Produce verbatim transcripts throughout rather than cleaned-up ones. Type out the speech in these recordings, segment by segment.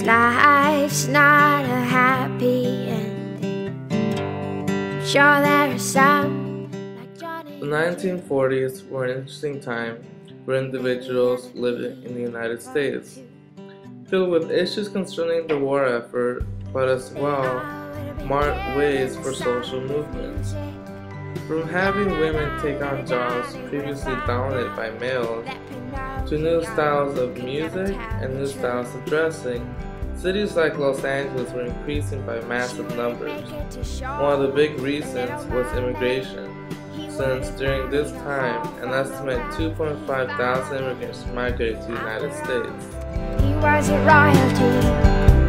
life's not a happy ending. Sure, there are some like Johnny. The nineteen forties were an interesting time for individuals living in the United States, filled with issues concerning the war effort, but as well marked ways for social movements. From having women take on jobs previously dominated by males, to new styles of music and new styles of dressing, cities like Los Angeles were increasing by massive numbers. One of the big reasons was immigration, since during this time, an estimated two point five thousand immigrants migrated to the United States. He wasn't royalty.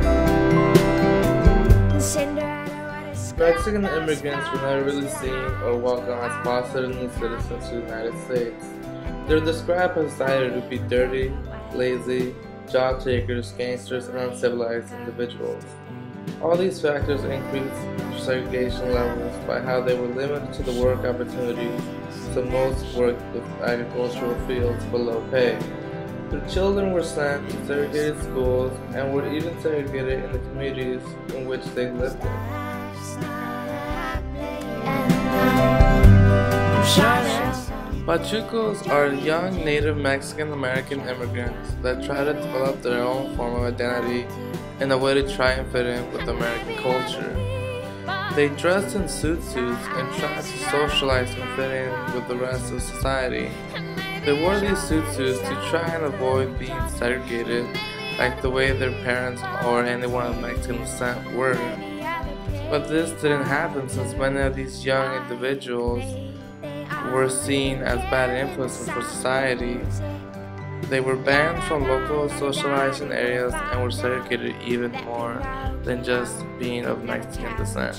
Mexican immigrants were never really seen or welcomed as positive new citizens to the United States. They were described as either to be dirty, lazy, job takers, gangsters, and uncivilized individuals. All these factors increased segregation levels by how they were limited to the work opportunities, so most worked with agricultural fields below pay. Their children were sent to segregated schools and were even segregated in the communities in which they lived in. Pachucos are young Native Mexican American immigrants that try to develop their own form of identity in a way to try and fit in with American culture. They dress in suit suits and try to socialize and fit in with the rest of society. They wore these suit suits to try and avoid being segregated like the way their parents or anyone of Mexican descent were. But this didn't happen since many of these young individuals were seen as bad influences for society. They were banned from local socializing areas and were segregated even more than just being of Mexican descent.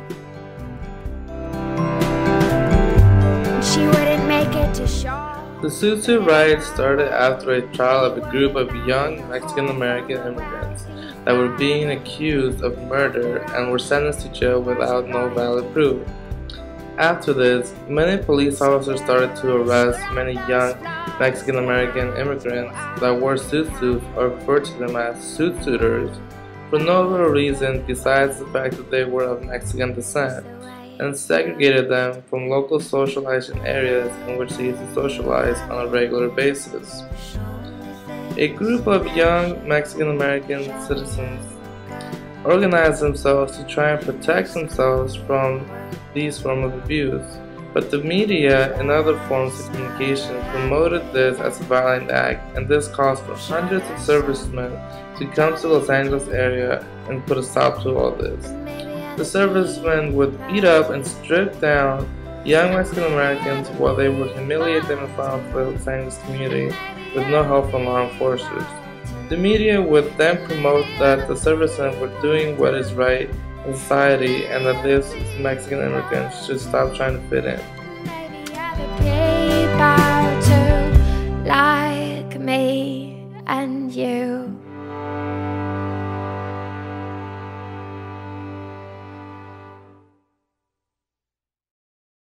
She wouldn't make it to shore. The suit suit riot started after a trial of a group of young Mexican American immigrants that were being accused of murder and were sentenced to jail without no valid proof. After this, many police officers started to arrest many young Mexican American immigrants that wore suit suits or referred to them as suit suiters for no real reason besides the fact that they were of Mexican descent, and segregated them from local socializing areas in which they used to socialize on a regular basis. A group of young Mexican American citizens organized themselves to try and protect themselves from these forms of abuse, but the media and other forms of communication promoted this as a violent act, and this caused for hundreds of servicemen to come to the Los Angeles area and put a stop to all this. The servicemen would beat up and strip down young Mexican Americans while they would humiliate them in front of the Los Angeles community with no help from law enforcers. The media would then promote that the servicemen were doing what is right in society and that these Mexican immigrants should stop trying to fit in. Like me and you.